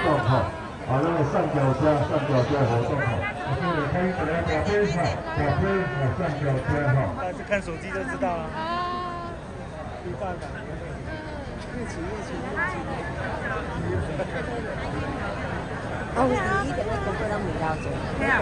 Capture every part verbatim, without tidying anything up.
哈，啊，那个上脚车、上脚车活动哈，我们可以给大家打杯哈，打杯啊上脚车哈。 大家看手机就知道了。啊。一半吧。越骑越骑越骑。 哦，第一点都不能没到这。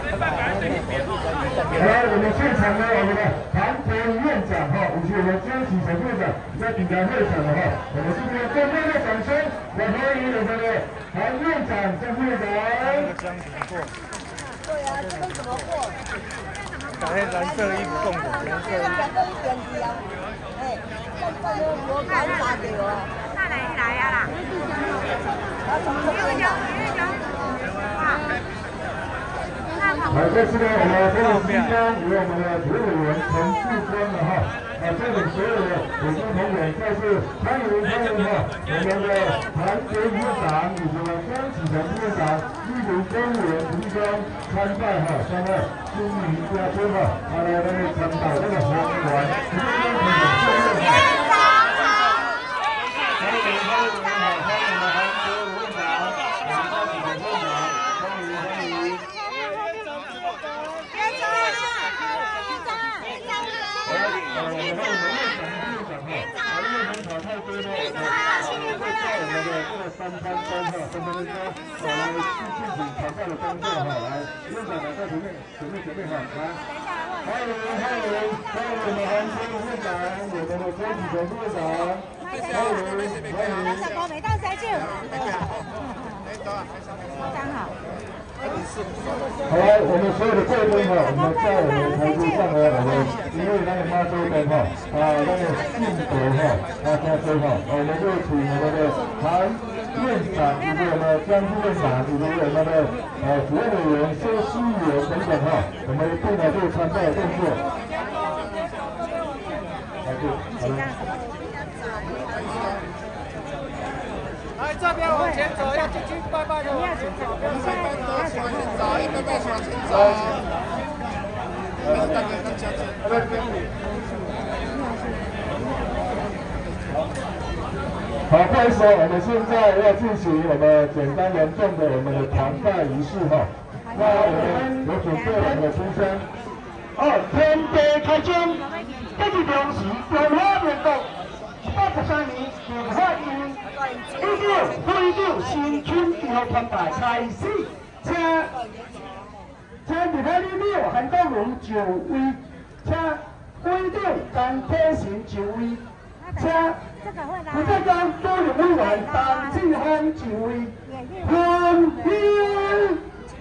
好，我们现场呢，我们的韩国院长哈，以及我们江启成院长在抵达会场的哈，我们是不是更多的掌声来欢迎我们的韩院长、江院长？ 这个怎么过？ 对啊，这个怎么过？ 打开蓝色衣服共舞，蓝色。 哎，这个有我干啥的哦？ 那来来呀啦！ 啊，什么都没有。 好，这次呢，我们非常激动，由我们的主委员陈志光的哈，啊，带领所有的委员同仁再次欢迎欢迎哈，我们的韩国院长以及我们江启成院长莅临公务员途中参拜哈，参拜新民家村哈，啊，来来来参拜这个活动完，院长好，欢迎欢迎好，欢迎我们韩国院长，我们江启成院长，欢迎欢迎。三三三哈，三三三，好来具体讨论的工作哈，来院长来在前面，前面前面哈，来，欢迎欢迎欢迎我们韩国院长，我们的江启成院长，欢迎欢迎。 什么没到谁去？刚好。 好，我们所有的贵宾哈，我们在我们台阶上呢，我们因为那个妈祖灯哈，啊那个信德哈，啊加州哈，我们就请我们的韩院长以及我们江副院长以及我们的呃主任委员、修司员等等哈，我们一并来做参拜动作。好，对，好了。 来这边往前走，要进去拜拜的往前走，不要拜拜的往前走，一拜拜往前走。 好，不好意思，我们现在要进行我们简单隆重的我们的团拜仪式哈。那我们有准备我们的出声。哦，天地开宗，这是当时中华民国一百十三年文化因。依照会长新春祈福团拜开始，请请立法里了韩国人就位，请会长张铁成就位，请负责讲主任委员张志芳就位，欢迎。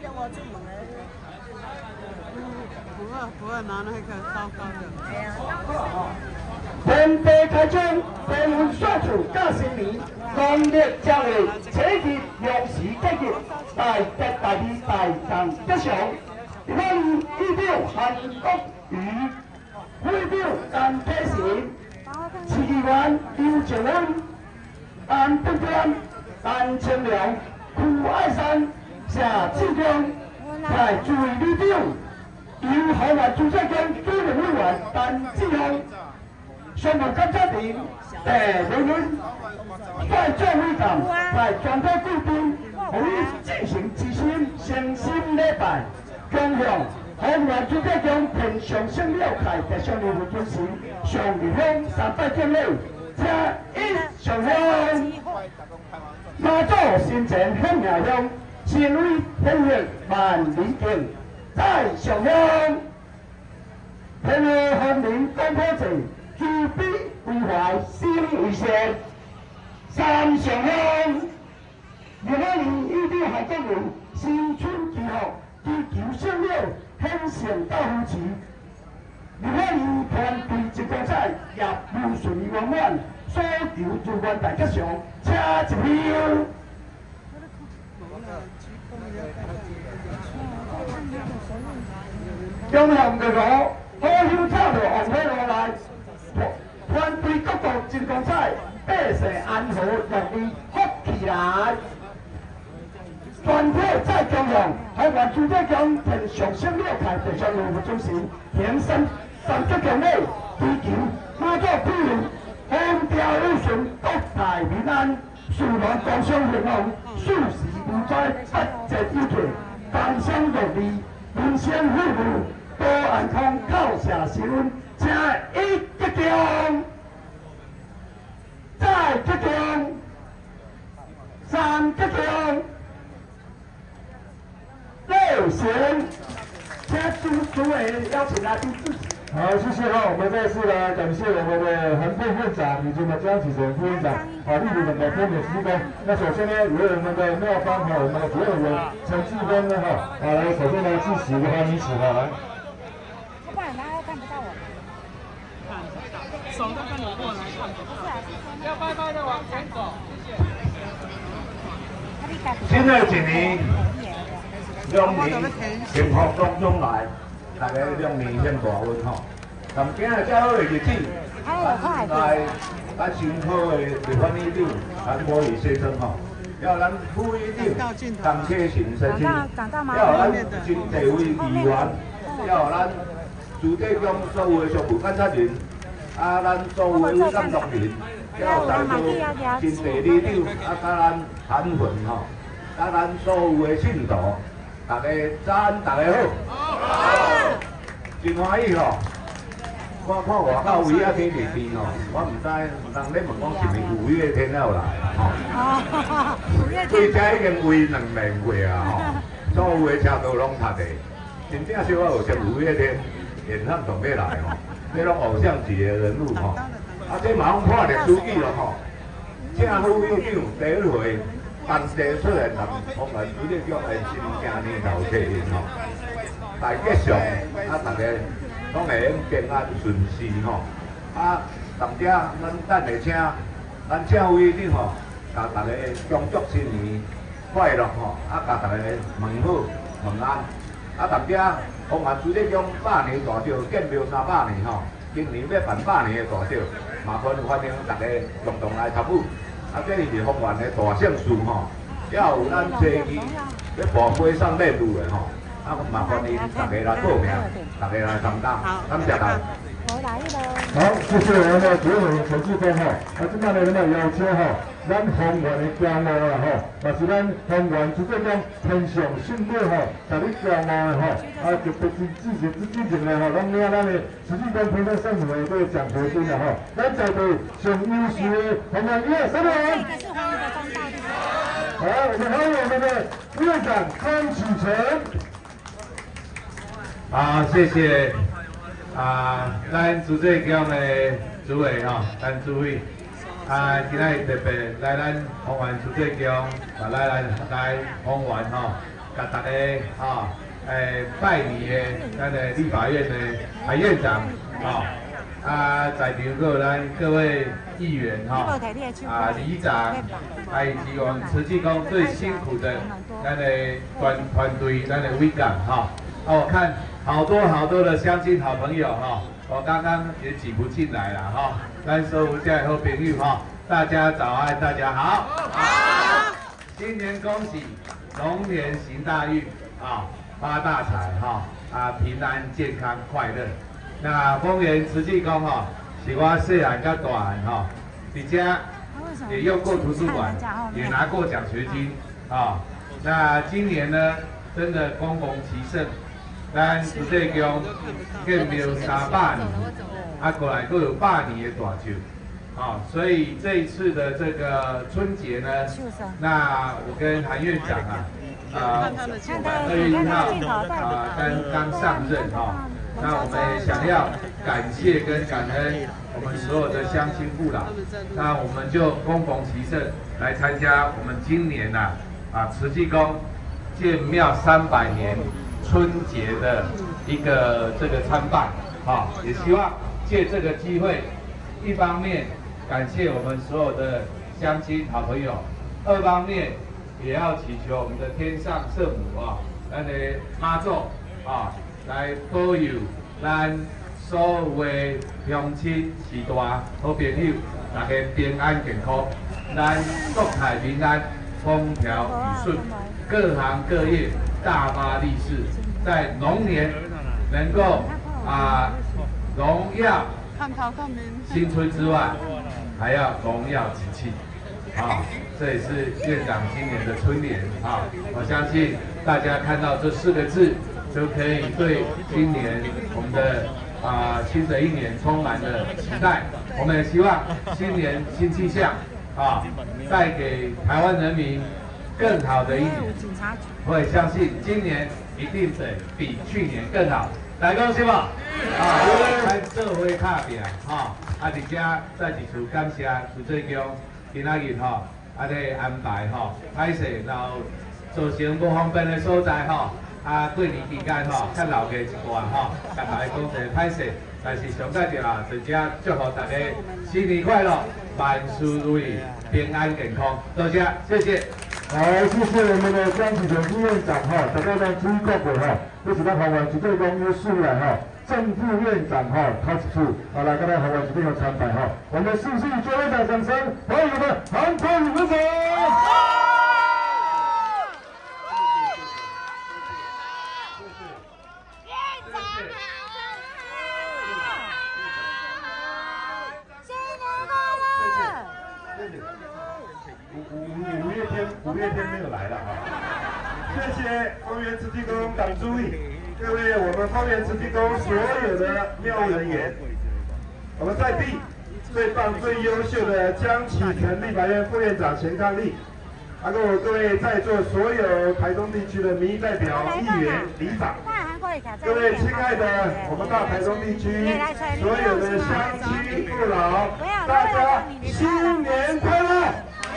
不二不二拿那个高高的。 天地开宗，天文选出甲新年，农历正月初日良时节日，大吉大利大吉吉祥。我们依照韩国瑜、会长陈铁成、市议员刘静文、安德天、安清良、胡爱山、夏志光，在诸位里长，由河南主席长主任委员陈志雄。宣布感谢庭第六轮在座会长在全体贵宾，予以进行之心诚心礼拜，恭向河南主席长平上升了开特上礼物尊神，上立香三拜敬礼，请一上香。妈祖先前向下香，前为天月万里景，再上香。天月寒林东坡寺。慈悲为怀，心为善，三上香。二百年一定合作人，新春祈福，祈求胜了，献上到夫妻。二百年团队一光彩，业务顺利圆满，所求祝愿大吉祥，请一票。中向日落，好香炒着红火炉来。团队各部真光彩，百姓安和乐利福起来。全体再恭向台湾主席长天上升了开特上任务中心，天生三足强礼，祈求妈祖庇佑，风调雨顺，国泰民安，事业工商兴隆，事事如意。 实依据，芳香乐利，民生富裕，多安康，靠社新闻，请一吉祥，再吉祥，三吉祥，六贤，请主主委邀请来宾致辞。 好，谢谢哈，我们再次来感谢我们的韩副院长以及我们江启成副院长，啊，莅临我们的丰美施工。那首先呢，由我们的妙方哈，我们的主任委员陈志峰呢哈，啊，来首先来致辞的话，你请哈来。 不然他看不到我。 看，手都跟你过来，看不到。 要拜拜的往前走，谢谢。 新的一年，两年幸福当中来。 大家两年先大运吼，但今日遮好的日子，咱来咱新科的立法院长，咱可以牺牲吼，要咱副院长张铁成先生，要咱新地位议员，要咱朱德江所有的常务监察人，啊，咱所有的监督人，要在座新地理长，啊，甲咱韩混吼，啊，咱所有的信徒。 大家早安，大家好，真欢喜吼！我看外口位啊天热天吼，我唔知人咧问讲是咪五月天要来吼？对遮已经围两年过啊吼，所有的车道拢塌地，真正小可有像五月天演唱总要来吼，这种偶像级的人物吼，啊这马上破历史记录吼，正副院长第一回。 当地出来人，我们主力叫诶新正年头出现吼，大吉祥，啊大家拢会平安顺遂吼，啊，同遮咱等下请咱政府长吼，甲大家恭祝新年快乐吼，啊甲大家问好问安，啊同遮丰原主力讲百年大寿，建庙三百年吼，今年要办百年的大寿，麻烦欢迎大家共同来参与。 啊，这是丰原的大圣事吼，也有咱车机要步飞上马路的吼，啊，麻烦您大家来报名，大家来参加，感谢大家。 我来了。 好，谢谢我们的主任委员陈志峰哈，啊，今摆呢，咱来邀请哈，咱丰原的骄傲啦吼，也是咱丰原主席讲天上圣母吼，大你骄傲的吼，啊，就不是之前之之前的吼，拢领咱的实际跟评审圣母的这个奖学金啦吼，咱在地上优秀的丰原一二三名。 好，我们欢迎我们的院长张启成。 好，谢谢啊，咱主席宫的主委吼，咱主委啊，今仔特别来咱丰原主席宫，啊来来来丰原吼，甲大家吼诶拜年的咱的立法院的韩院长吼。 啊，在场各咱各位议员哈，啊，里长，还以及我们慈济宫最辛苦的咱的团团队，咱的委长哈。啊，我看好多好多的乡亲好朋友哈，我刚刚也挤不进来了哈。咱所有家好朋友哈，大家早安，大家好。好。新年恭喜，龙年行大运啊，发大财哈，啊，平安健康快乐。 那丰原慈济宫哈，是我细汉到大汉哈，伫遮也用过图书馆，也拿过奖学金啊。那今年呢，真的恭逢其盛，咱慈济宫建庙三百年，啊过来都有百年的大寿，啊，所以这一次的这个春节呢，那我跟韩院长啊，啊，二月一号啊刚刚上任哈。 那我们也想要感谢跟感恩我们所有的乡亲父老，那我们就恭逢其盛来参加我们今年呐啊慈济宫建庙三百年春节的一个这个参拜，啊，也希望借这个机会，一方面感谢我们所有的乡亲好朋友，二方面也要祈求我们的天上圣母啊，咱的妈祖啊。 来保佑咱所有的乡亲、士大好朋友，大家平安健康，咱国泰民安，风调雨顺，各行各业大发利市，在龙年能够啊荣耀新春之外，还要荣耀吉气啊！ 这也是院长今年的春联啊！我相信大家看到这四个字，就可以对今年我们的啊、呃、新的一年充满了期待。我们也希望新年新气象啊，带给台湾人民更好的一年。我也相信今年一定得比去年更好。来恭喜吧！啊，咱做伙打拼哈，啊，而且再一次感谢徐最强今仔日吼，啊，咧安排吼，歹势然后造成不方便的所在吼，啊，过年期间吼，较留个一段吼，甲大家讲一个歹势，但是上介就啊，直接祝福大家新年快乐，万事如意，平安健康，多谢，谢谢。 好，谢谢我们的江启臣副院长哈，大家呢注意各位哈，这是咱台湾一个公约数来哈，正副院长哈，他是好来跟咱台湾一个参拜哈，我们四四九院长掌声欢迎我们韩国瑜院长。 五月天，五月天没有来了哈。谢谢丰原慈济宫党主委，各位我们丰原慈济宫所有的庙务人员，我们在地最棒、最优秀的江启臣立法院副院长钱康利，还有各位在座所有台东地区的民意代表、议员、里长，各位亲爱的我们大台东地区所有的乡亲父老，大家新年快乐！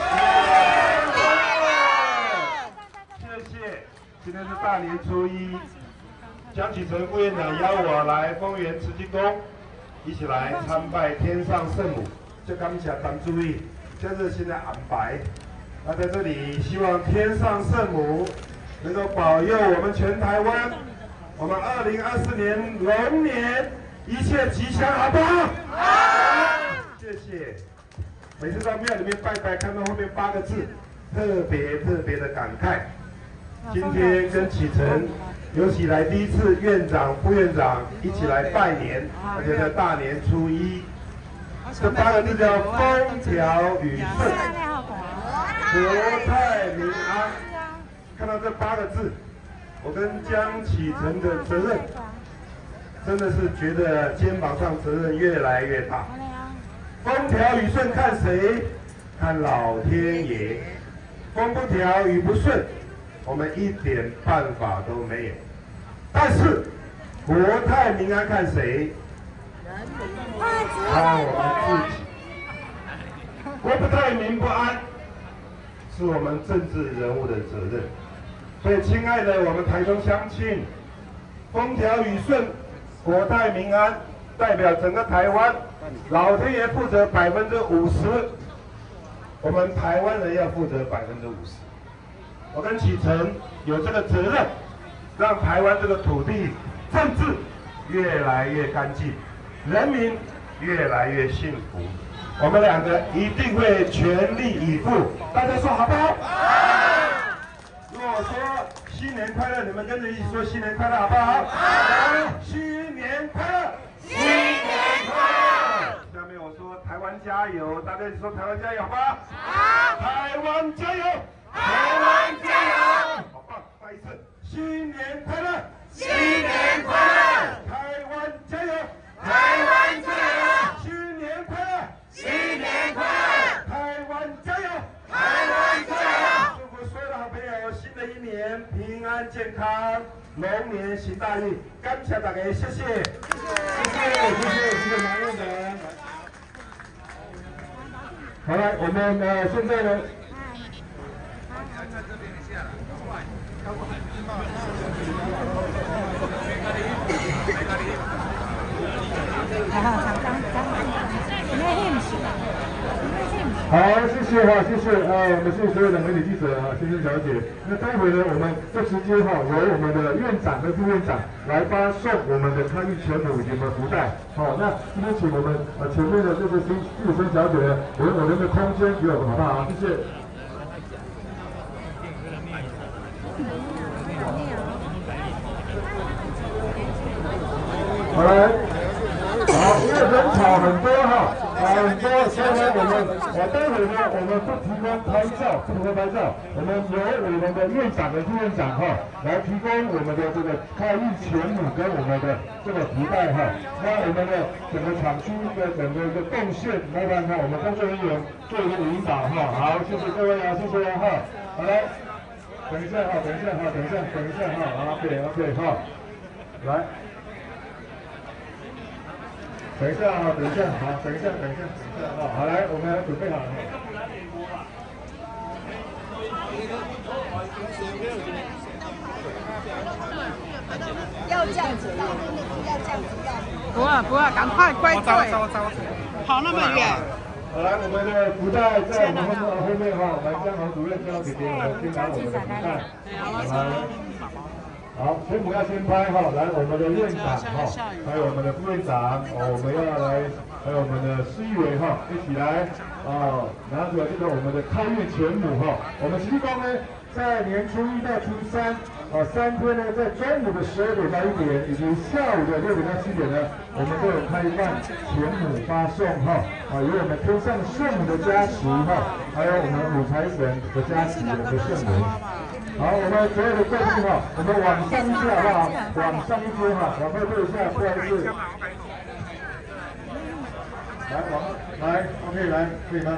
谢谢，今天是大年初一，江启臣副院长邀我来丰原慈济宫，一起来参拜天上圣母。就感谢党主委这热心的安排。那在这里，希望天上圣母能够保佑我们全台湾，我们二零二四年龙年一切吉祥，好不好？好。谢谢。每次到庙里面拜拜，看到后面八个字，特别特别的感慨。今天跟启臣有史以来第一次院长、副院长一起来拜年，而且在大年初一，这八个字叫风调雨顺、国泰民安。看到这八个字，我跟江启臣的责任，真的是觉得肩膀上责任越来越大。风调雨顺看谁？看老天爷。风不调雨不顺，我们一点办法都没有。但是国泰民安看谁？看我们自己。国不泰民不安，是我们政治人物的责任。所以，亲爱的我们台中乡亲，风调雨顺，国泰民安，代表整个台湾。老天爷负责百分之五十，我们台湾人要负责百分之五十。我跟启臣有这个责任，让台湾这个土地政治越来越干净，人民越来越幸福。我们两个一定会全力以赴，大家说好不好？好。如果我说新年快乐，你们跟着一起说新年快乐，好不好？好。新年快乐！新年快乐！下面我说台湾加油，大家一起说台湾加油吧！好，台湾加油！台湾加油！好棒，再一次，新年快乐！新年快乐！台湾加油！台湾加油！新年快乐！新年快乐！台湾加油！台湾加油！祝福所有的好朋友，新的一年平安健康，龙年行大运，感谢大家，谢谢，谢谢，谢谢，谢谢马院长。 好了，我们呃现在呢，好，谢谢哈，谢谢呃，我们谢谢所有的媒体记者啊，先生小姐。那待会呢，我们就直接哈，由我们的院长跟副院长来发送我们的参与全母以及我们福袋。好，那今天请我们呃前面的这个新玉生小姐呢，留我们的空间给我们，好不好？谢谢。好来，好，因为人潮很多哈。 啊，很多，所以呢，我们我待会呢，我们不提供拍照，不提供拍照，我们由我们的院长跟副院长哈来提供我们的这个开运全母跟我们的这个福袋哈。那我们的整个厂区的整个一个动线，麻烦看我们工作人员做一个引导哈。好，谢谢各位啊，谢谢哈。好来，等一下哈，等一下哈，等一下，等一下哈。OK OK 哈，来。 等一下啊，等一下，好，等一下，等一下，等一下啊，好，来，我们准备好了。 要这样子，要这样子，要。 不啊不啊，赶快归队！跑那么远。 好，来，我们的福袋在我们后面后面哈，来，江豪主任交给我们，先拿我们的福袋。来。 好，全部要先拍哈，来我们的院长哈，还有我们的副院长，哦，我们要来，还有我们的市议员哈，一起来啊，拿出来这个我们的开运全母哈。我们实际上呢，在年初一到初三啊三天呢，在中午的十二点到一点，以及下午的六点到七点呢，我们都有开放全母发送哈，啊，有我们天上圣母的加持哈，还有我们五财神的加持，我们的圣母。 好，我们所有的贵宾哈，我们往上一下好不好？往上一阶哈，往后退一下，不好意思。来，往来 ，OK， 来，可以吗？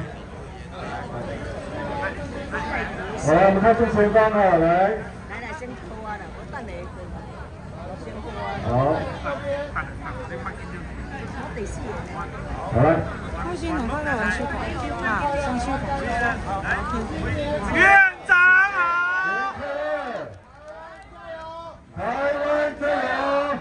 好，我们看正前方哈，来。来来，先拖了，我等你先拖。好。好来。 恭喜很快的完事啊，上去院长好。 台湾加油！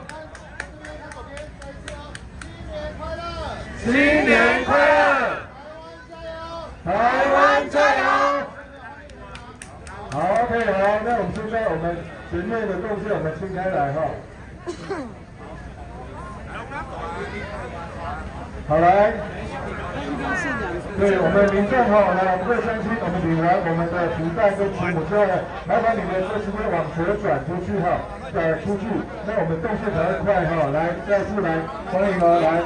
新年快乐！台湾加油！好 ，OK， 好，那我们现在我们前面的动线我们清开来哈。好来。 对我们民众哈，来，我们各位乡亲，我们领完我们的福袋跟全母之后呢，麻烦你们这时间往左转出去哈，呃，出去，那我们动线才会快哈。来，再次来欢迎哦，来。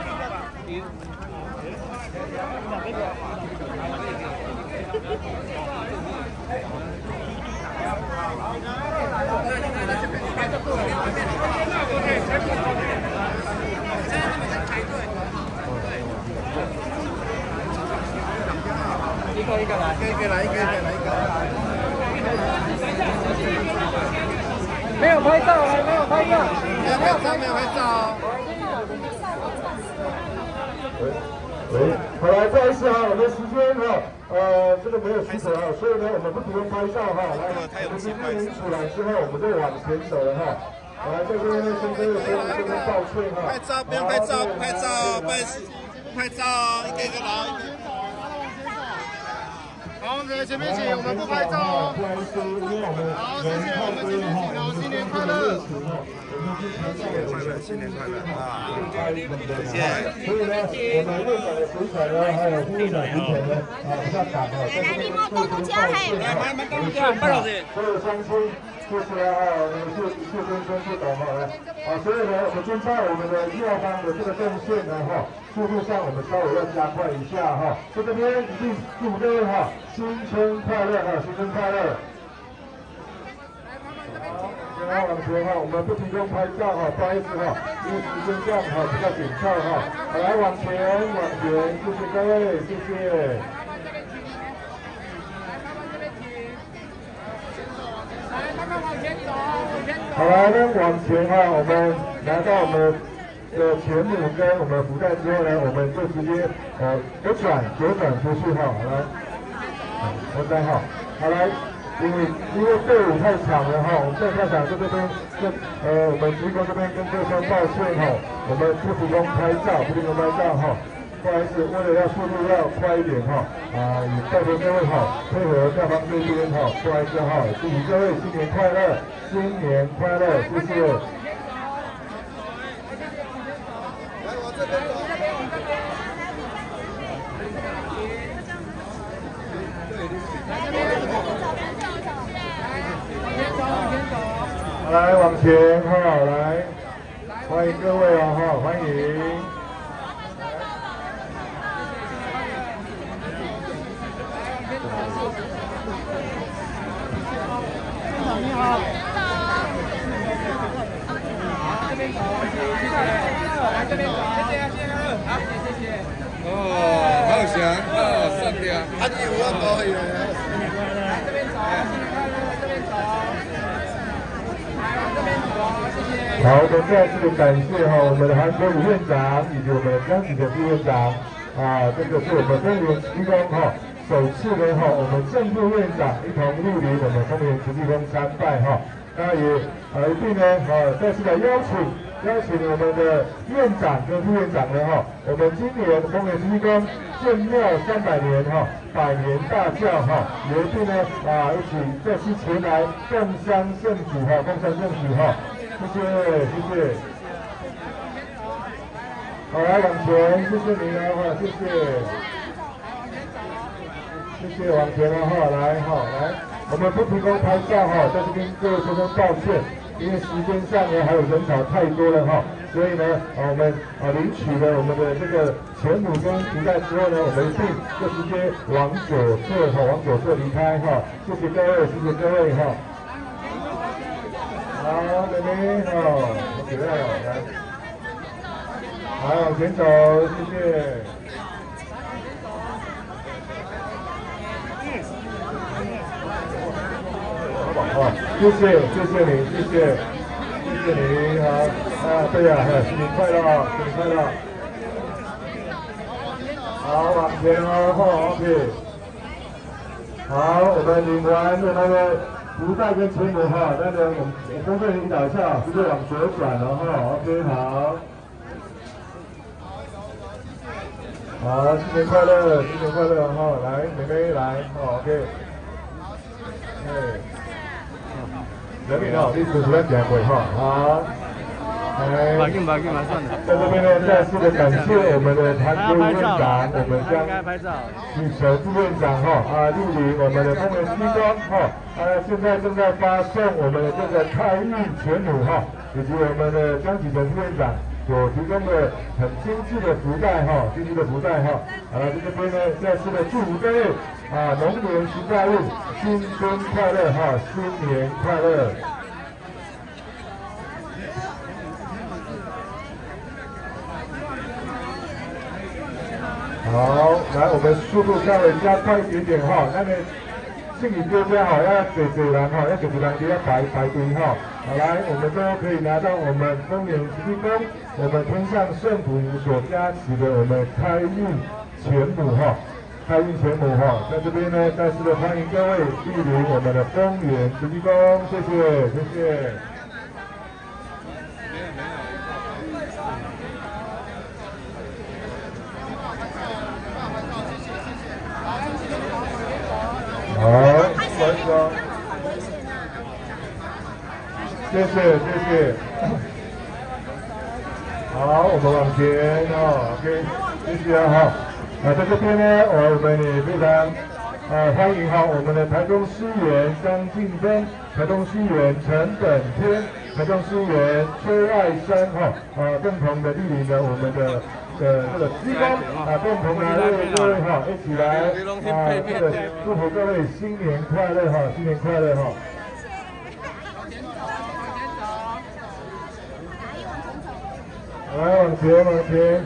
一个一个来，一个一个来，一个一个来，一个。没有拍照，还没有拍照，没有拍照，没有拍照。 喂，喂，好来，不好意思啊，我们时间哈，呃，这个没有许可啊，所以呢，我们不提供拍照哈。来，我们时间一出来之后，我们就往前走了哈。来，这边呢，先跟各位这边道歉哈。 拍照，不用拍照，不拍照，不好意思，不拍照，一个一个来。 好，我们前面请，我们不拍照哦。 不好意思，因为我们好，谢谢，我们前面请哦，新年快乐！新年快乐啊！谢谢。 所以呢，我们院长的水彩呢，还有副院长之前呢，啊，比较赶哈。来来，你莫动动车嘿！来来来，动动车，不老师。所有乡亲，谢谢啊，我们谢谢先生谢董哈来。啊，所以呢，我们遵照我们的右方的这个动线呢哈。 速度上我们稍微要加快一下哈，在这边一定祝各位哈新春快乐哈，新春快乐。好，然后往前哈，我们不提供拍照哈，不好意思哈，因为时间上哈比较紧凑哈。好，来往前往前，谢谢各位，谢谢。好，来呢往前哈，我们来到我们。 的全母跟我们福袋之后呢，我们就直接呃左转左转出去哈，来，我三号，好来，因为因为队伍太长了哈，我们在太长在这边这呃我们职工这边跟各位说抱歉哈，我们不提供拍照，不提供拍照哈，不好意思，为了要速度要快一点哈，啊也拜托各位哈，配合下方这边哈，不好意思哈，祝福各位新年快乐，新年快乐，谢谢。 来往前哈，来欢迎各位哦哈，欢迎。 你好。好，这边走，谢谢。来这边走，谢谢，谢谢，好，谢谢。哦，好香，哦，善良。啊，你有啊，可以。来这边走，新年快乐，这边走。来，往这边走，谢谢。 好的，再次的感谢哈，我们的韩国武院长以及我们的江启臣副院长啊，这个是我们丰原慈济宫哈。首次呢哈，我们正副院长一同莅临我们丰原慈济宫参拜哈，那也呃一定呢哈再次来邀请邀请我们的院长跟副院长呢哈，我们今年丰原慈济宫建庙三百年哈，百年大教哈，也一定呢啊一起再次前来共襄盛举哈，共襄盛举哈，谢谢谢谢。好，来往前，谢谢您啊哈，谢谢。谢谢往前了哈，来哈来，我们不提供拍照哈，在这边各位说声抱歉，因为时间上呢还有人潮太多了哈，所以呢我们啊领取了我们的这个钱母跟福袋之后呢，我们一定就直接往左侧哈，往左侧离开哈，谢谢各位，谢谢各位哈。好，妹妹哈，我起来了，来，好往前走，谢谢。好，谢谢谢谢你，谢谢谢谢你，好啊，对呀、啊，新年快乐，新年快乐。好，往前哦，好 ，OK。好，我们领完的那个福袋跟钱母哈，那个我们工作人员引导一下，直接往左转了哈 ，OK， 好。好，新年快乐，新年快乐哈！来，妹妹来，好 ，OK。哎。人民好，你主持人讲会哈，好。来， 马进马进马算了。 在这边呢，再次的感谢我们的韩国院长，我们将许守副院长哈啊莅临我们的丰原慈济宫哈啊，现在正在发送我们的这个开运钱母哈，以及我们的江启臣副院长所提供的很精致的福袋哈，精致的福袋哈。好了，在这边呢，再次的祝福各位啊，龙年行大运，新春快乐哈，新年快乐。好，来，我们速度稍微加快一点点哈，那个信礼丢家哈，要几几人哈，要几几人就要排排队哈。好，来，我们都可以拿到我们丰原慈济宫，我们天上圣母所加持的我们开运钱母哈，开运钱母哈，在这边呢，再次的欢迎各位莅临我们的丰原慈济宫，谢谢，谢谢。好，关哥，谢谢谢谢。好，我们往前哦 ，OK， 谢谢啊哈。啊，在这边呢，我们也非常啊欢迎哈我们的台中市议员张晋芬、台中市议员陈本天、台中市议员崔爱珊哈啊共同的莅临了我们的。的这个慈济宫啊，共同来为各位哈一起来啊，这个祝福各位新年快乐哈，新年快乐哈。来往前往前。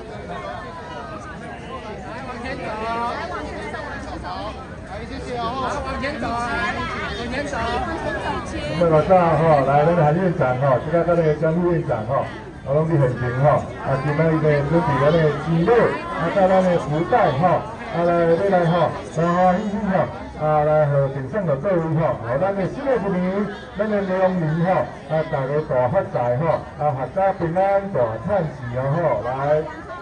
来往前走，来往前走，往前走。来谢谢哦，往前走，往前走，往前走。 我们老大哈，来那个韩院长哈，这个那个江副院长哈。我拢是现场吼，啊，今仔日呢准备咱的鸡肉，啊，带咱的福袋吼，啊来要来吼，欢欢喜喜吼，啊来和敬送到各位吼，和咱的新的一年，咱的龙年吼，啊大家大发财吼，啊阖家平安大趁钱哦吼，来。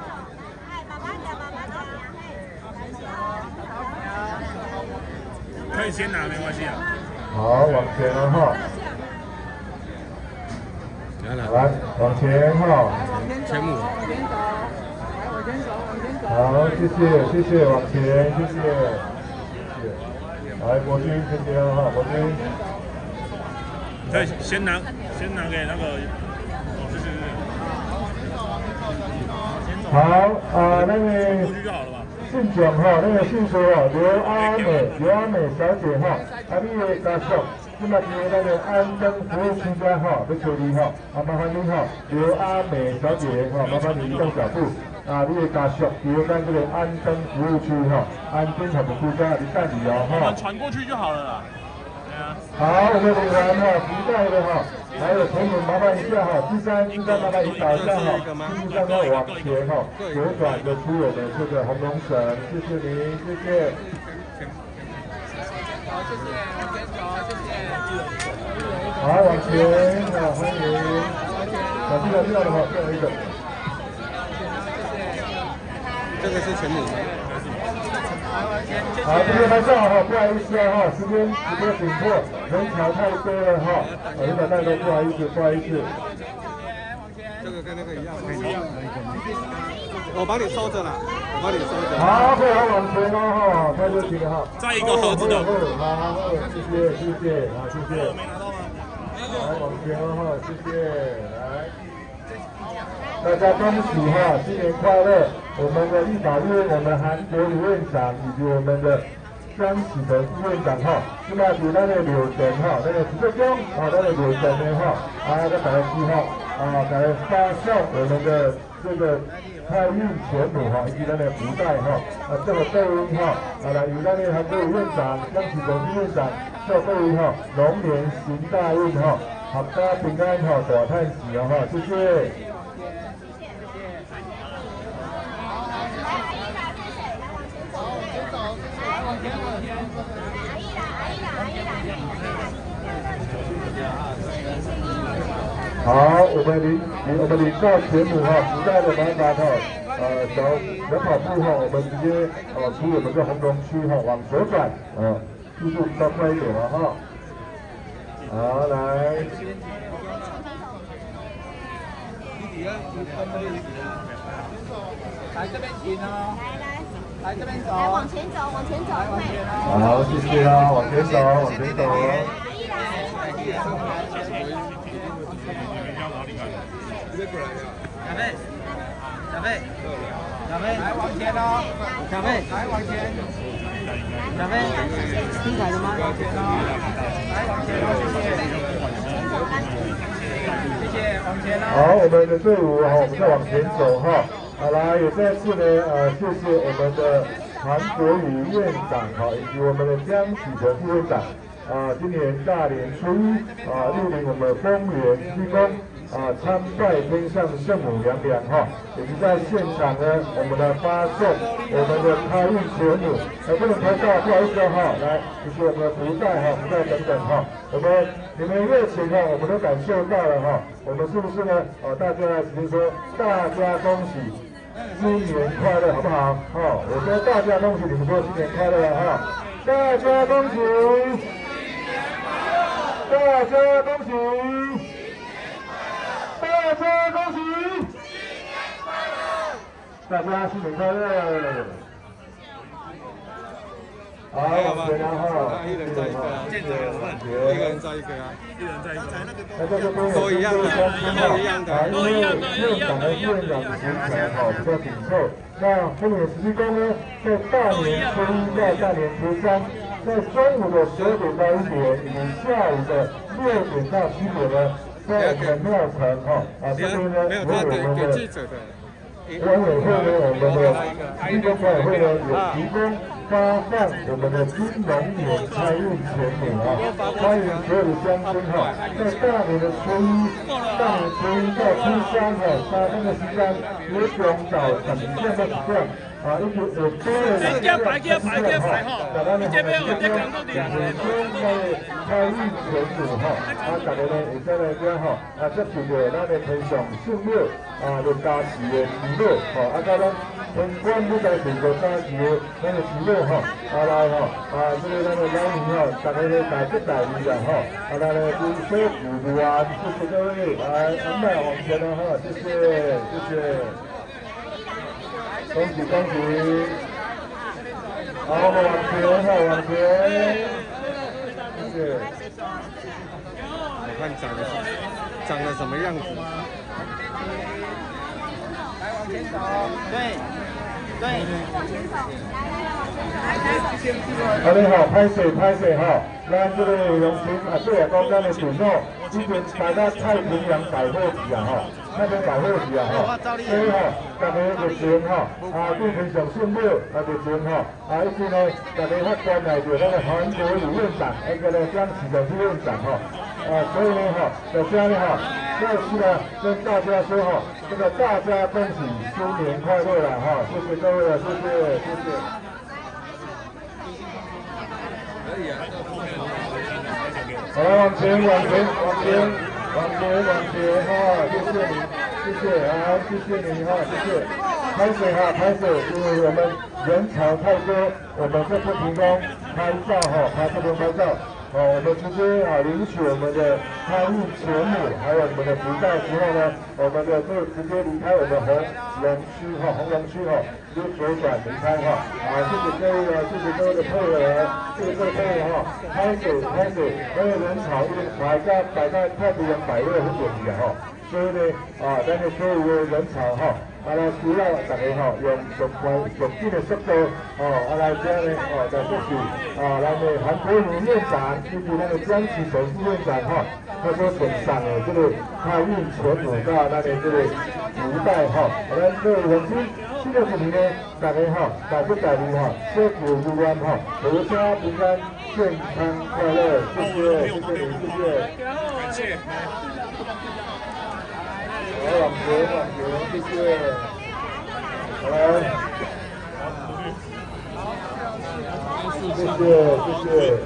可以先拿没关系啊。 好，往前了哈。来，往前哈， 前母，往前走，来往前走，往前走。 好，谢谢，谢谢，往前，谢谢，谢谢。来，国军，谢谢哈，国军。 对，先拿，先拿给那个，哦，谢谢，谢谢。 好，啊，那个姓蒋哈，那个姓说哈，刘阿美，刘阿美小姐哈，啊，你的家属。 今麦是咱的安登服务区间哈，要找你哈，啊麻烦您哈，刘阿美小姐哈，麻烦你移动脚步。啊，你的家属留在这个安登服务区哈，安登服务区在你带你哦哈。 我们传过去就好了啦。 好，我们领完哈，福袋的哈，还有同仁麻烦一下哈，第三第三麻烦引导一下哈，第三要往前哈，左转的出我们这个红龙绳，谢谢您，谢谢。 好，谢谢，往前走，谢谢。 好，往前啊，欢迎。啊，这个这样的话，最后一个。 这个是全母。 好，这边拍照哈，不好意思啊哈，时间时间紧迫，人潮太多了哈，领导带都不好意思，不好意思。 这个跟那个一样，一样。我帮你收着了，我帮你收着。 好，可以往前哦哈，太热情了哈。 再一个盒子的。 好，谢谢谢谢，好谢谢。好，往前哦哈，谢谢，来。大家恭喜哈，新年快乐！我们的立法院，我们韩国瑜院长以及我们的江启臣副院长哈，今麦是咱的流程哈，咱的徐德忠啊，咱的流程的哈，啊，跟大家记哈，啊，大家发送我们的这个开运钱母哈，以及咱的福袋哈，啊，这个对应哈，啊，来由咱的韩国瑜院长、江启臣副院长做对应哈，龙年行大运哈，阖家平安哈，大叹喜哦哈，谢谢。好，我们领我们领到钱母哈，福袋的麻烦哈，呃，小小跑步哈，我们直接呃出我们的红龙区哈，往左转，呃，速度稍快一点了哈。好，来。 来这边请哦。来来，来这边走。 来往前走，往前走，往前走。 好，谢谢啊，往前走，往前走。 小贝，小贝，小贝，来往前哦，小贝，来往前，小贝，听来了吗？往前哦，来往前哦，谢谢，谢谢，往前哦。 好，我们的队伍哈，我们再往前走哈。好啦，也再次呢，呃，谢谢我们的韩国瑜院长哈，以及我们的江启臣副院长。啊，今年大年初一啊，莅临我们丰原西宫啊，参拜天上圣母娘娘哈，也是在现场呢，我们的发送我们的开运钱母，还不能拍照，不好意思哈，来，就是我们的福袋哈，福袋等等哈，我们你们热情哈，我们都感受到了哈，我们是不是呢？哦，大家直接说大家恭喜。新年快乐，好不好？好，我说大家恭喜，你们说新年快乐哈！大家恭喜，大家恭喜，大家恭喜，大家新年快乐！好，往前哈， 一人摘一个啊， 见者有份， 一个人摘一个啊， 一人摘一个，都一样的，都一样的， 都一样的，院长和副院长的行程哈比较紧凑。那丰原慈济宫呢，在大年初一到大年初三，在中午的十二点到一点，以及下午的六点到七点呢，在我们庙城哈啊这边呢，有我们的管委会呢，我们的慈济宫管委会呢有提供。发放我们的金龙年开运钱母啊，欢迎所有的乡亲哈，在大年的初一、大年初一到初三哈，三天的时间，有中到十二点到十点啊，一直有多的时间排队哈，大家呢这边有这个两天的开运钱母哈，啊，大家呢会使来这哈，啊，接受着咱的天上圣庙啊，就加持的祈祷，吼，啊，甲咱天官不在全国加持的咱的祈祷吼，啊来吼，啊，这个咱的老年吼，大家呢大吉大利啊吼，啊来呢祝福福如啊，谢谢各位，来安排往前了哈，谢谢谢谢，恭喜恭喜，好，我们往前哈，往前，谢谢。 我看长得长得什么样子？ 来往前走，对对，往前走，来来来往前啊，你好，拍摄拍摄哈，咱这个荣幸啊，虽然讲咱的队伍已经大家太平洋大伙去啊吼，那边大伙去啊吼，所以吼，大家热情吼，啊，对平常信任啊热情吼，啊，以及呢，大家发关来着咱的韩国女院长，那个呢江启荣副院长吼，啊，所以呢吼，在这里哈，再次呢跟大家说哈，这个大家恭喜新年快乐了哈，谢谢各位了，谢谢谢谢。 好，往前，往前，往前，往前，往前，哈，谢谢你，谢谢，好，谢谢你，哈，谢谢。拍水哈，拍水，因为我们人潮太多，我们这不提供拍照哈，拍这边拍照。哦，我们直接啊领取我们的参与全母，还有我们的福袋之后呢，我们的就直接离开我们红龙区哈，红龙区哈，就左转离开哈。啊，谢谢各位啊，谢谢各位的配合，谢谢各位配合哈。拍水拍水，因为人潮因为大家大家太平洋百位很容易啊哈，所以呢啊，咱的所有的人潮哈。 啊来需要大家吼用上快上紧的速度哦，啊来这呢哦，在这是啊，咱的韩国瑜院长以及咱的江启臣副院长哈，他所送上的这个开运全母到咱的这个福袋哈，咱这个荣幸新的一年呢，大家哈，大家大家哈，身体如愿哈，阖家平安，健康快乐，谢谢，谢谢你，谢谢，感谢。 好，往前，往前，谢谢。好来，谢谢，谢谢。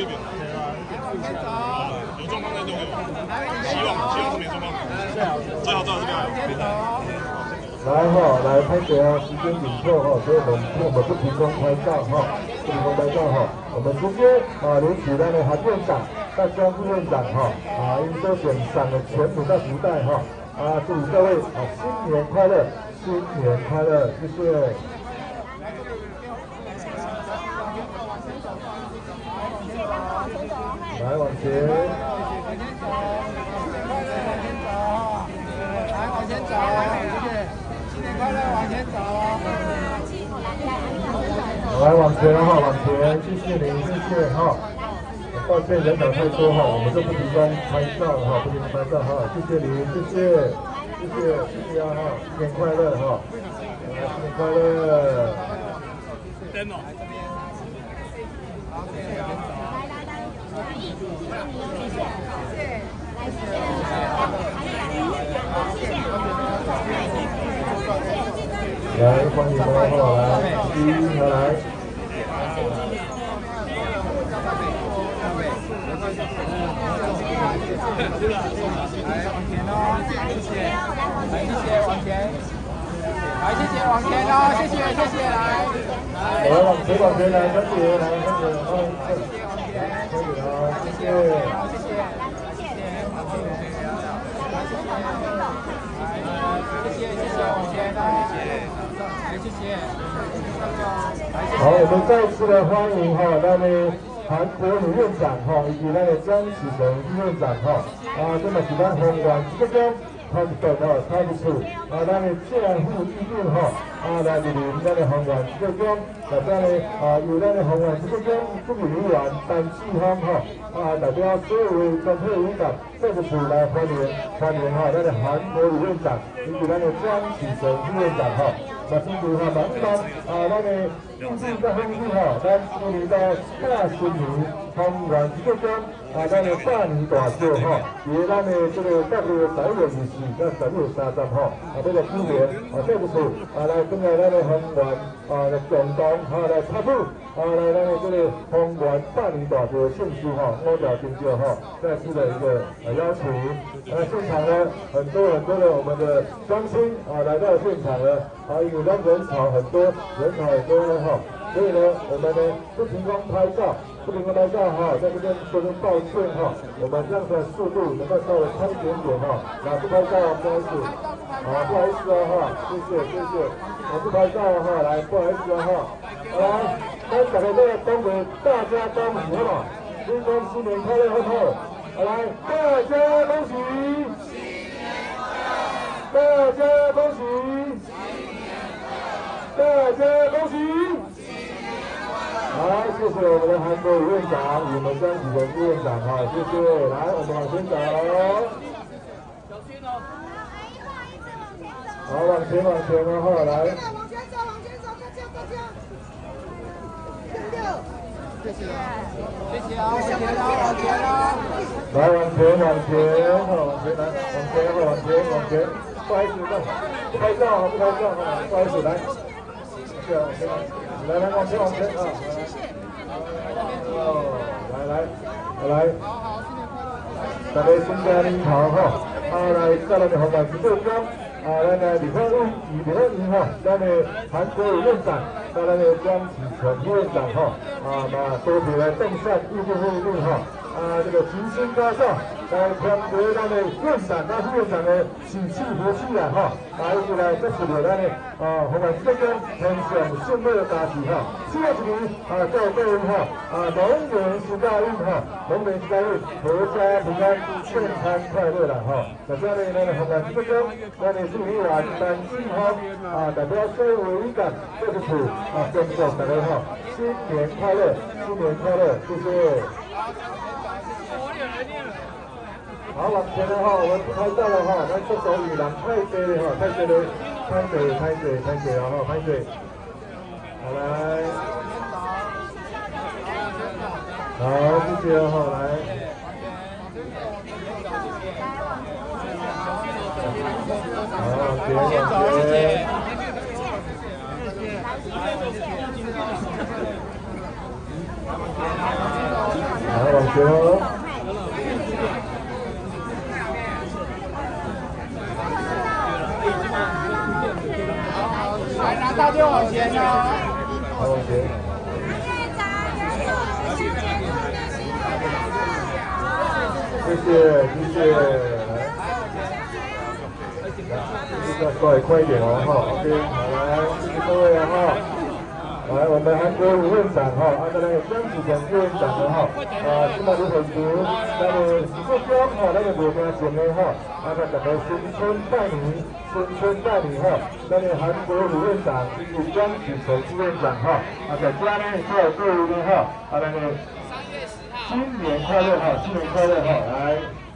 有状况再动用，希望希望是没状况，最好最好是没有。 来哈，来拍摄啊，时间紧迫哈，所以我们我们不提供拍照哈，不提供拍照哈，我们直接啊领取咱的韩院长、大江副院长哈，啊，因都选上了全部的福袋哈。 啊，祝各位啊新年快乐，新年快乐，谢谢。来往前。 来往前走，谢谢。新年快乐，往前走。 来往前哈，往前，谢谢你，谢谢哈。 抱歉，人潮太多哈，我们就不提供拍照哈，不提供拍照哈，谢谢你，谢谢，谢谢，谢谢啊哈，新年快乐哈，新年快乐。 灯哦。 来，欢迎我们来，第一来。 来往前哦，谢谢，来谢谢往前，来谢谢往前哦，谢谢谢谢来， 来往前往前来，分别来分别哦，可以啊，谢谢， 谢谢，往前，谢谢谢谢往前哦，来谢谢， 好，我们再次的欢迎哈，咱的韩国女院长哈，以及咱的江启臣副院长哈，啊，这嘛是咱宏源这种他是对吼，他是处啊，咱的健护医院哈，啊来莅临咱的宏源这种，大家呢啊由咱的宏源这种助理人员单志芳哈，啊代表所有的专业领导这个处来欢迎欢迎哈，咱的韩国女院长以及咱的江启臣副院长哈。 那辛苦哈，忙一忙啊，咱的经济在方面哈，咱今年到大新年，宏源这种啊，咱的大年大寿哈，也咱的这个各个十一月二十四到十一月三十号啊，这个新年啊，这个是啊来跟着咱的宏源啊来共同哈来拍布啊来咱的这个宏源大年大寿的庆祝哈，我表敬酒哈，再次的一个呃邀请，那现场呢很多很多的我们的乡亲啊来到现场了啊。 有的人潮很多，人潮很多了哈，所以呢，我们呢不提供拍照，不提供拍照哈，在这边说声抱歉哈，我们这样的速度能够稍微快一点点哈，那不拍照不好意思，啊不好意思啊哈，谢谢谢谢，我不拍照哈，来不好意思啊哈，好来，咱大家都要恭喜大家恭喜哈，新年新年快乐好不好？好来，大家恭喜，大家恭喜。 大家恭喜！新年快乐！ 谢谢我们的韩国吴院长，我们江启臣副院长哈，谢谢。来，我们往前走。好，往前往前然后来。 往前走，往前走，大家大家。六六。谢谢。谢谢啊，往前啊，往前啊。 来，往前往前，好，往前来，往前好，往前往前。不好意思，不拍照啊，不拍照啊，不好意思，来。是啊，来来往前往前啊！哦，来来来来，大家新家年好哈！啊来，咱们的红白直播间啊，咱的李焕英、李焕英哈，咱的韩国瑜院长，咱的江启臣副院长哈，啊嘛多起来动善义务会路哈。啊，这个齐心高照，来传达咱的院长、跟副院长的喜气和气啊！哈，啊，一起来支持咱的啊，红白直播间分享顺利的大事哈。新的一年啊，祝各位哈啊，龙年行大运哈，龙年行大运，阖家平安，健康快乐啦哈。那这样呢，咱的红白直播间，咱的祝你元旦幸福啊，代表社会感，这个是啊，恭祝大家哈，新年快乐，新年快乐，谢谢。好，往前了哈，我们拍照了哈，咱这手语人太多了哈，太多了，太多，太多，太多了哈，太多。好来，好，谢谢哈，来。好，往前，往前。好，往前哦。 来拿到就往前哦。 好，往前。谢谢，谢谢。来，再快快一点哦，哈 ，OK， 好来，谢谢各位啊，哈。来，我们韩国吴院长哈，啊，咱个江启臣副院长的哈，啊，今麦如何读？咱个时刻表哈，咱个无名前的哈，啊，咱大家新春拜年，新春拜年哈，咱个韩国吴院长以及江启臣副院长哈，啊，在家呢，还有各位呢哈，啊，咱个新年快乐哈，新年快乐哈，来。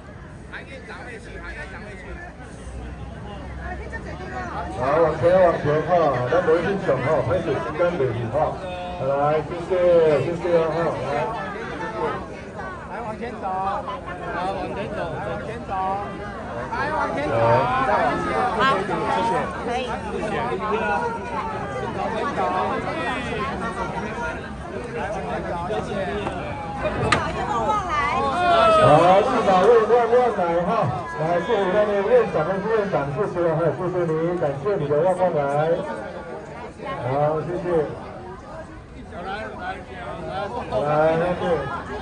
好，往前往前哈，咱无欣赏哈，开始时间袂去哈，来，谢谢，谢谢啊哈，来， 来往前走，来往前走，往前走，来往前走，好，谢谢，可以，谢谢，往前走，谢谢，旺旺来。 好，一百位万万来哈，来祝福咱的院长跟副院长，谢谢哈，谢谢你，感谢你的万万来，好，谢谢。来来来，来，来对。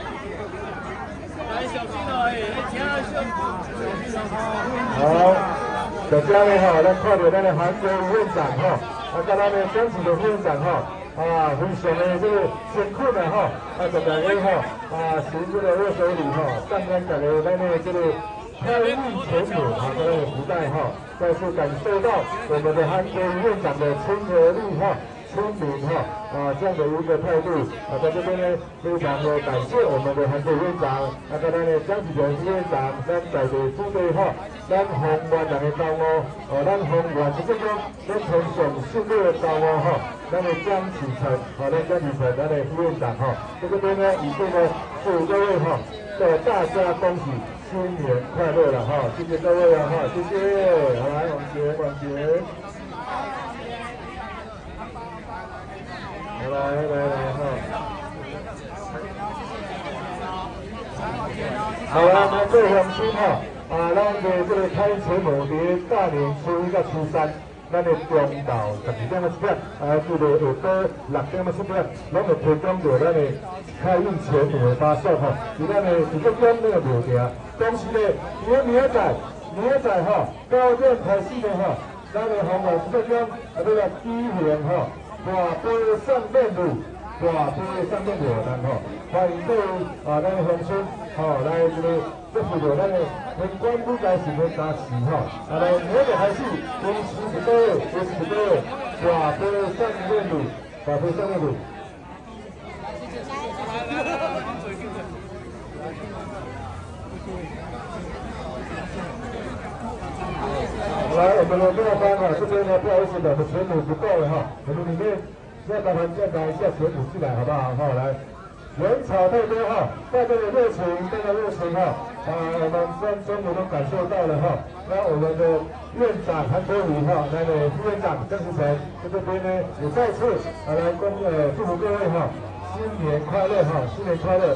来小心哦，哎，请小心。好，小家呢哈，咱看到咱的韩国院长哈，啊，跟咱的江启臣副院长哈。啊，非常的这个辛苦的哈，啊，大家哈，啊，行这个热水里哈，刚刚大家咱的这个开运前母哈，这个时代哈，再次感受到我们的韩国院长的亲和力哈。亲民哈啊这样的一个态度啊，在这边呢非常的感谢我们的韩国院长，啊，刚才呢江启臣副院长，咱在地主队哈，咱宏源人的交流，哦，咱宏源这种咱通常信赖的交流哈，咱的江启臣，啊，咱江启臣咱的副院长哈，在这边呢以这个祝各位哈，祝大家恭喜新年快乐了哈，谢谢各位啊哈，谢谢，好来往前往前。来来来哈！好啦，咱做放心哈，啊，咱的这个开前母伫大年初一到初三，咱的中昼十二点仔十点，啊，这个下晡六点仔十点，拢会提供到咱的开运前母的发售哈。伫咱的直播间那个庙埕，当时呢，明明仔明仔哈，九点开始的哈，咱的红毛直播间啊，这个举行哈。大杯上面路，大杯上面路咱吼，欢迎各位啊，咱的乡亲吼来这个接受到咱的天官不该是的加持吼，啊来明日开始，从十一个月，从十个月，大杯上面路，大杯上面路。 来，我们的末班哈，这边呢不好意思的，我们全母不够了哈，我们里面现在麻烦再拿一下全母进来好不好？哈，来，人潮太多哈，大家的热情，大家热情哈，啊，我们中中午都感受到了哈。那我们的院长韩国瑜哈，那个副院长郑时成在这边呢，也再次啊来恭呃祝福各位哈，新年快乐哈，新年快乐。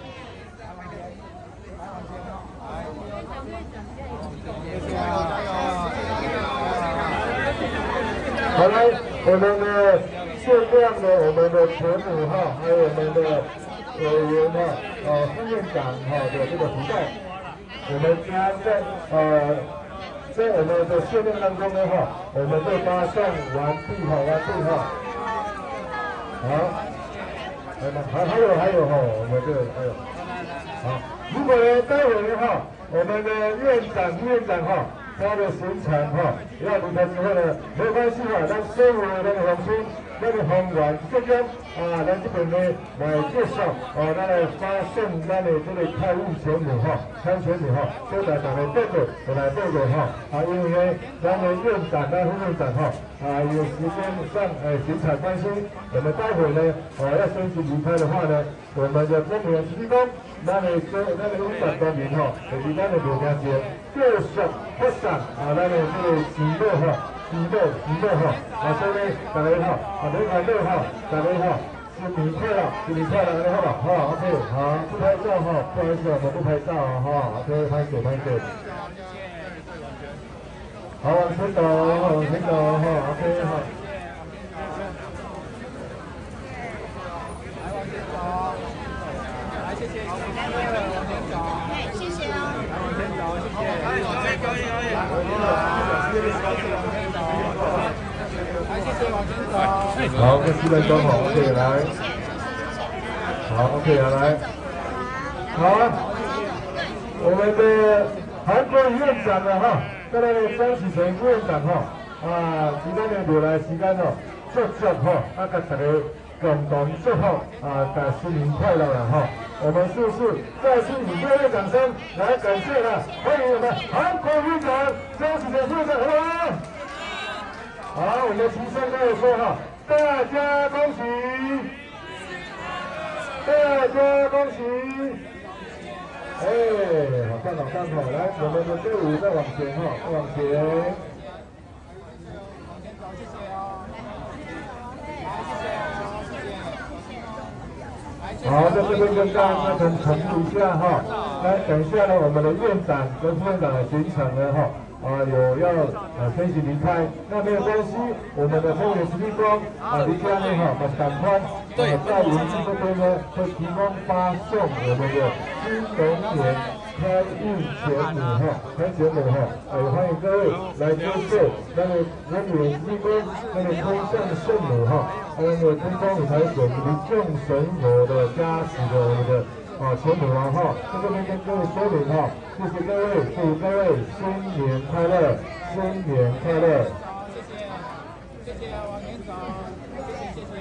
好来，我们的限量的我们的全母哈，还有我们的委员哈，呃副院长哈的这个福袋，我们家在呃在我们的限量当中呢哈，我们都发送完毕哈，完毕哈。好，还还有还有哈，我们这个还有，好，如果呢待会呢哈，我们的院长副院长哈。 他的行程哈，要离开之后呢，没有关系哈，咱所有的那个乡亲、那个方圆这边啊，咱这边呢来介绍哦，咱来发送咱的这个开运全母哈，开全母哈，所以大家来报告，来报告哈啊，因为呢，咱的院长、咱副院长哈啊，有时间上呃行程关系，我们待会呢哦要先行离开的话呢，我们的公务员提供。 咱的做咱的工作方面吼，就是咱的路径线继续发展啊，咱的这个指导吼，指导指导吼，啊，所以呢，大家吼，啊，你看到吼，大家吼，新年快乐，新年快乐，你好吧？好 ，OK， 好，不拍照哈，不好意思，我们不拍照哈 ，OK， 拍手拍手。好，往前走，往前走哈 ，OK， 好。 好，跟四分钟好 ，OK， 来，好 ，OK 啊，来，好啊，我们的韩国院长啊哈，跟那个张启成副院长哈，啊，今天的落来时间哦，足足哈，啊，跟大家共同祝福啊，大新年快乐了哈。我们是不是再次以热烈掌声来感谢他，欢迎我们韩国院长张启成副院长，好不好？好，我们齐声跟我说哈。 大家恭喜！大家恭喜！哎，好看好看好，来，我们的队伍再往前哈，再往前。好，在这边跟大家重重复一下哈。来，等一下呢，我们的院长跟副院长的行程呢哈。 啊，有要呃先行离开，那没有关系，我们的丰原实力工啊离开呢哈，马上赶快，呃在园区这边呢会提供发送我们的新龙年开运全母哈，开全母哈，呃欢迎各位来接受那个丰原实力工那个推向圣母哈，那个天空舞台水以及众神佛的加持的我们的。 啊，全母王哈，在这边跟各位说明哈，谢谢各位，祝各位新年快乐，新年快乐。谢谢，谢谢王院长，谢谢谢谢。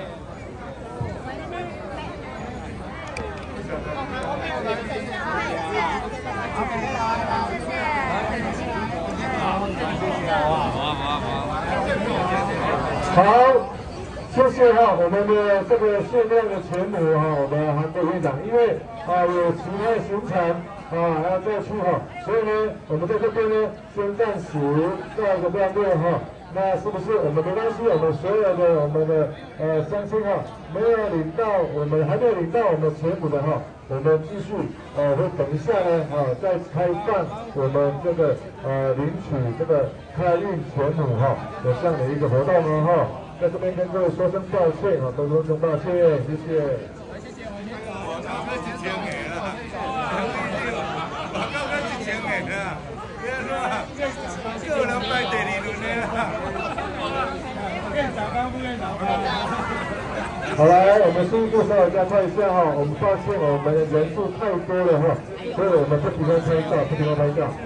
好。 谢谢哈，我们的这个限量的全母哈，我们韩国院长，因为啊有其他的行程啊还要再去哈，所以呢，我们在这边呢先暂时告一个段落哈。那是不是我们没关系？我们所有的我们的呃乡亲哈，没有领到我们还没有领到我们全母的哈，我们继续呃会等一下呢啊再开放我们这个呃领取这个开运全母哈的这样的一个活动呢哈。 在这边跟各位说声抱歉啊，都说声抱歉，谢谢。谢谢王院长，我刚刚几千美了，我刚刚几千美了，别说个人拜第二轮了。院长刚副院长好来，我们速度稍微加快一下哈，我们抱歉我们的人数太多了哈，所以我们不提供拍照，不提供拍照。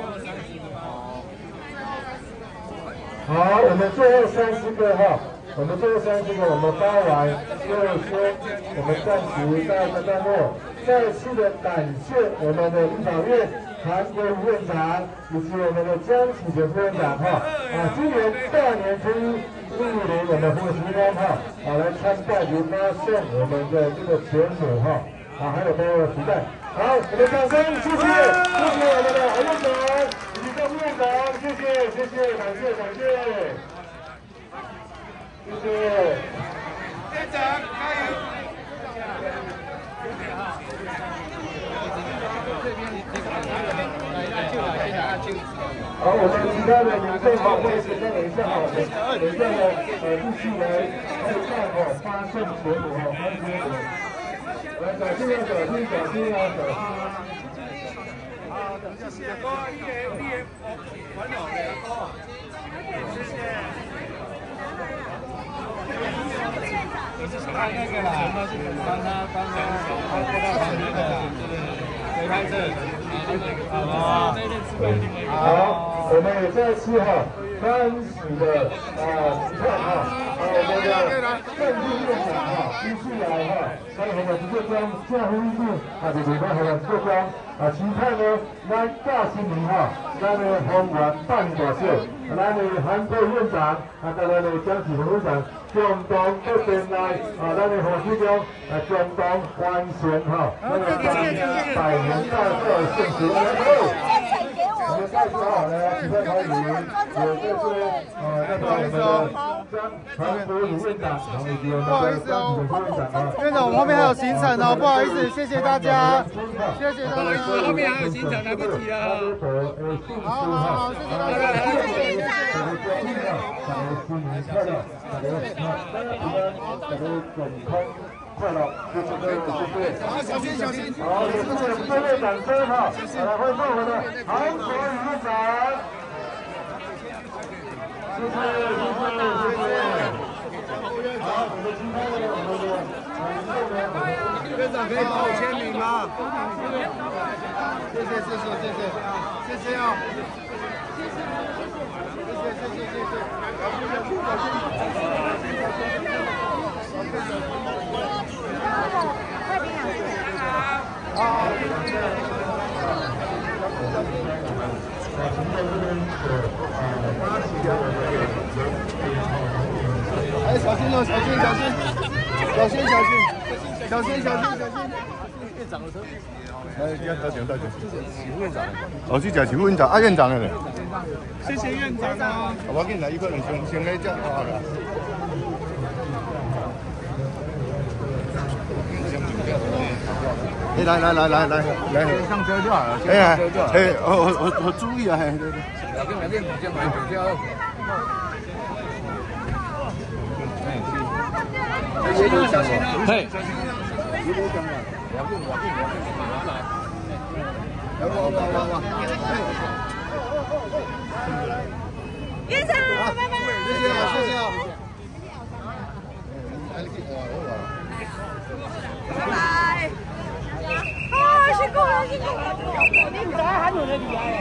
好，我们最后三十个哈，我们最后三十个我们发完，就先我们暂时到一个段落。再次的感谢我们的立法院韩国副院长以及我们的江启全副院长哈啊，今年大年初一莅临我们富士宫哈啊，来参拜如发送我们的这个钱母哈啊，还有包括皮带。好，我们掌声，谢谢，谢谢我们的韩院长以及张副院长，谢谢，谢谢，感谢，感谢，谢谢。 院长加油！ 好，我们其他的民众哈会先等一下哈，等一下呢，呃，继续来再看哈，发送钱母哈，发钱母。来，小心啊，小心，小心啊，小心啊！ 好，谢谢哥，一言一言，完了的哥，谢谢。他那个啦，帮他帮他帮他过到旁边的，对对对，拍摄。好， 好，我们也再次哈，欢喜的啊，你看哈，啊，我们的郑副院长哈，一起来哈，咱我们直接将正副院长啊，就是咱我们直接将啊，其他呢，咱驾新年哈，咱的宏源办大小，咱的韩国院长啊，跟咱的江启宏院长。共同这边来啊，咱的黄师兄啊，共同完成哈，那个百年大寿盛世来好。我们再次好呢，其他欢迎有这些啊，那个我们的江韩国鲁院长，然后以及我们的江启副院长啊。 院长，我们后面还有行程哦，不好意思，谢谢大家，谢谢大家。 后面还有行程，来不及了。 好好好，谢谢大家，谢谢大家。 新年快乐！大家大家平安，大家健康快乐，谢谢各位，谢谢。 好，小心小心。 好，也是我们热烈掌声哈，来欢迎我们的韩国瑜院长，谢谢谢谢谢谢。好，我们其他的我们的呃院长可以帮我签名吗？谢谢谢谢谢谢谢谢啊！谢谢谢谢谢谢。哎，小心哦，小心小心，小心小心，小心小心小心。院长的车。哎，要调整调整。徐院长。哦，去找徐院长，啊院长的嘞。谢谢院长啊！我给你来一块，你先先来讲好了。哎，来来来来来来，上车就好了。哎呀，哎，我我我我注意啊，对对。两边两边两边买酒票。爷爷小心啊！嘿。有冇讲啊？两边两边两边，来。来哇哇哇哇！ 院长，拜拜。 谢谢啊，谢谢啊。 拜拜。啊，辛苦了，辛苦了。你唔知喊我哋嚟啊？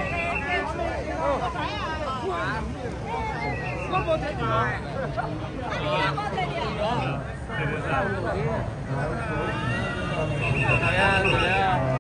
我冇睇到。我冇睇到。係啊，係啊。